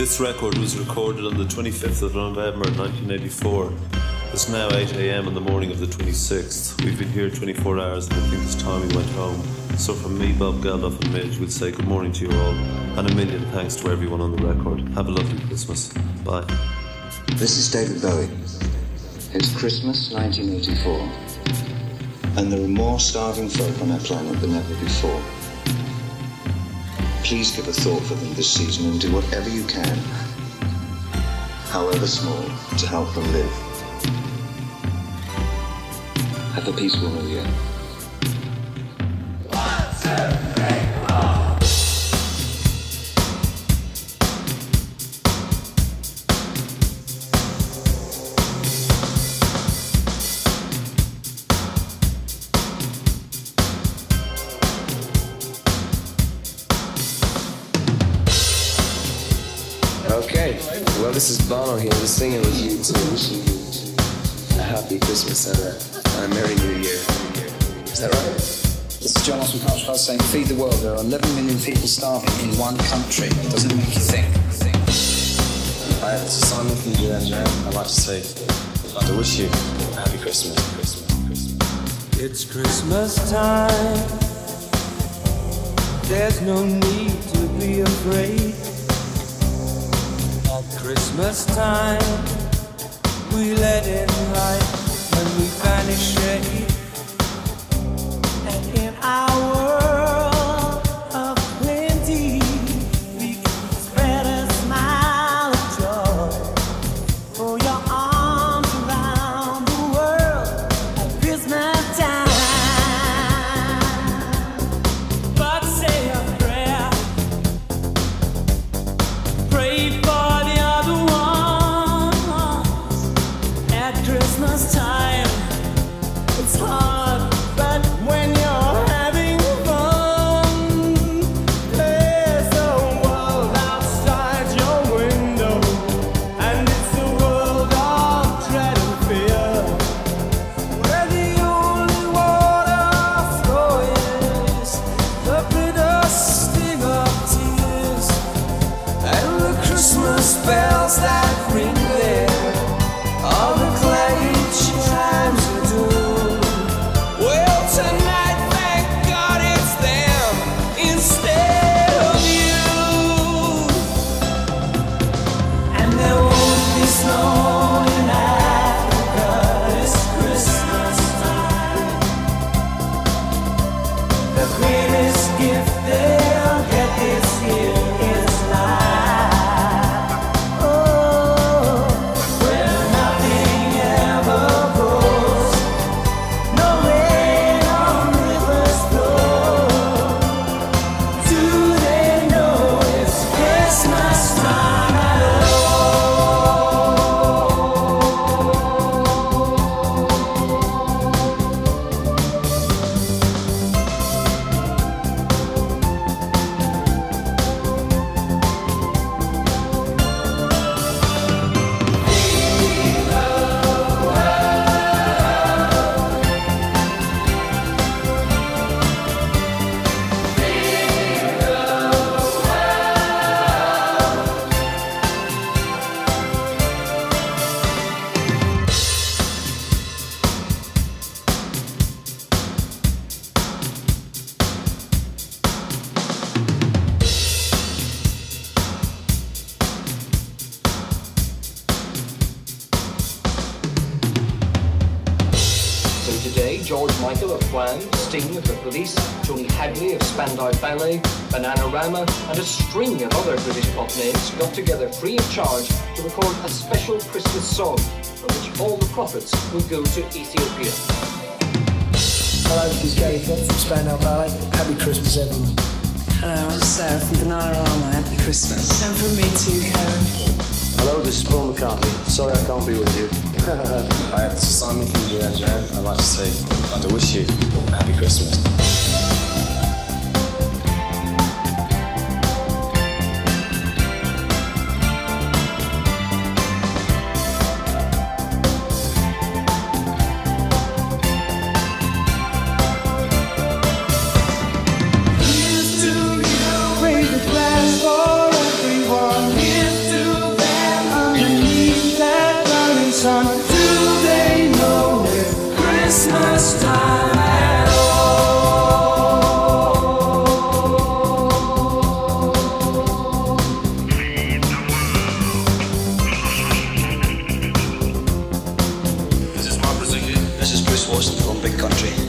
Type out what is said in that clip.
This record was recorded on the 25th of November 1984. It's now 8 a.m. in the morning of the 26th. We've been here 24 hours and I think it's time we went home. So from me, Bob Geldof and Midge, we'll say good morning to you all and a million thanks to everyone on the record. Have a lovely Christmas. Bye. This is David Bowie. It's Christmas 1984 and there are more starving folk on our planet than ever before. Please give a thought for them this season and do whatever you can, however small, to help them live. Have a peaceful New Year. 1, 2, 3, 4. Okay, well this is Bono here, just singing with you to wish you a happy Christmas and a Merry New Year. Is that right? This is John Osmond Hutchins saying, feed the world. There are 11 million people starving in one country. Doesn't it make you think? Hi, this is Simon from Duran Duran. I'd like to say, I'd like to wish you a happy Christmas. It's Christmas time. There's no need to be afraid. At Christmas time, we let in light when we banish shade. And in our world of plenty, we can spread a smile of joy. Throw your arms around the world at Christmas time. But say a prayer, pray for the other ones. At Christmas time, it's hard, but when you're having fun, there's a world outside your window, and it's a world of dread and fear, where the only water flow is the bitter sting of tears, and the Christmas bells that ring there are the clanging chimes of doom. Well, tonight, thank God it's them instead of you. And there won't be snow in Africa this Christmas time. The greatest gift they'll get this year is life. Oh, where nothing ever grows, no rain on rivers flow. Do they know it's Christmas time at So today, George Michael of Wham, Sting of The Police, Tony Hadley of Spandau Ballet, Bananarama, and a string of other British pop names got together free of charge to record a special Christmas song, from which all the profits will go to Ethiopia. Hello, this is Gary Flint from Spandau Ballet. Happy Christmas, everyone. Hello, I'm Sarah from Bananarama. Happy Christmas. And from me too, Karen. Hello, this is Paul McCartney. Sorry I can't be with you. Hi, this is Simon from Duran Duran. I'd like to say, I'd like to wish you a happy Christmas. Here's to you, raise a glass for everyone. Here's to forced into one big country.